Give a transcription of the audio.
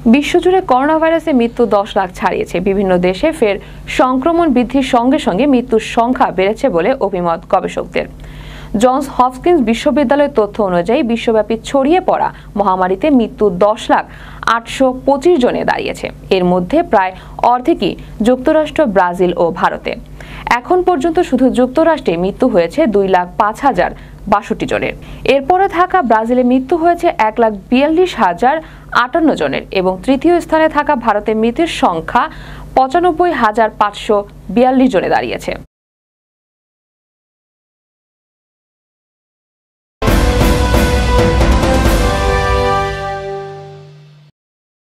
বিশ্বজুড়ে করোনা ভাইরাসে মৃত্যু 10 লাখ ছাড়িয়েছে। বিভিন্ন দেশে ফের সংক্রমণ বৃদ্ধির সঙ্গে সঙ্গে মৃত্যুর সংখ্যা বেড়েছে বলে অভিমত গবেষকদের। জনস হপকিন্স বিশ্ববিদ্যালয়ের তথ্য অনুযায়ী বিশ্বব্যাপী ছড়িয়ে পড়া মহামারীতে মৃত্যু 10,825 জনে দাঁড়িয়েছে। এর মধ্যে প্রায় অর্ধেকই যুক্তরাষ্ট্র, ব্রাজিল ও ভারতে। এখন পর্যন্ত শুধু যুক্তরাষ্ট্রে মৃত্যু হয়েছে 2,05,062 জনের। এরপরে থাকা ব্রাজিলে মৃত্যু হয়েছে 1,42,058 জনের এবং তৃতীয় স্থানে থাকা ভারতে মৃতের সংখ্যা 95,542 জনে দাঁড়িয়েছে।